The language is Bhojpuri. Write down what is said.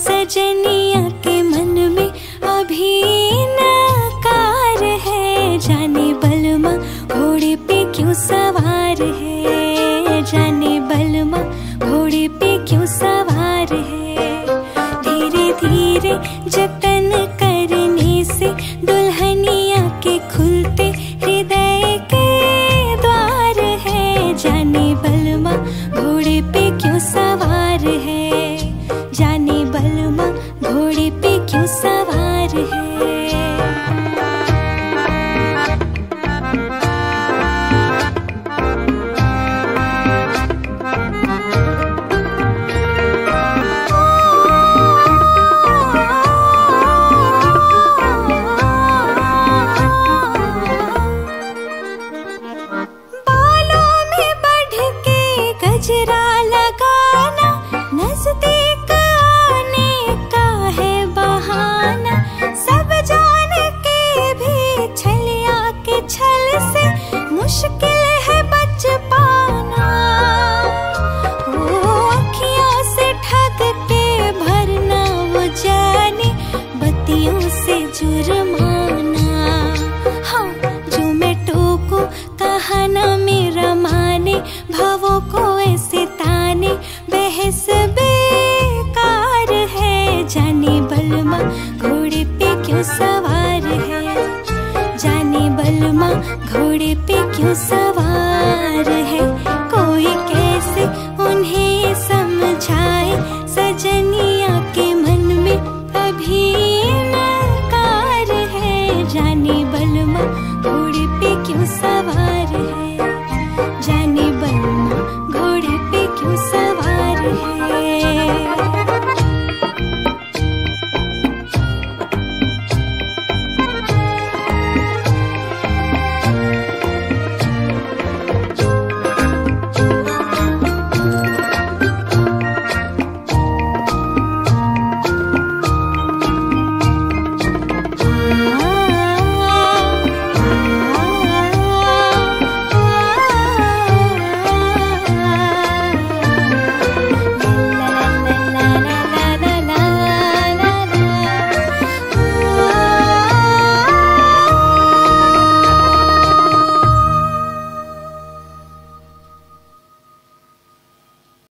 सजनिया के मन में अभी नकार है। जाने बलमा घोड़े पे क्यों सवार है, जाने बलमा घोड़े पे क्यों सवार है। धीरे धीरे जतन करने से दुल्हनिया के खुलते हृदय के द्वार है। जाने बलमा घोड़े पे क्यों सवार है, जाने बलमा घोड़े पे क्यों सवार है। गजरा लगाना नजदीक आने का है बहाना। सब जान के भी छलिया के छल से मुश्किल है बच पाना। वो अखियों से ठग के भरना, वो जाने बत्तियों से जुर्माना। हाँ जो मैं टोकूं कहा ना मेरा माने, भावों को ऐसे ताने बहस बेकार है। जाने बलमा घोड़े पे क्यों सवार है, जाने बलमा घोड़े पे क्यों सवार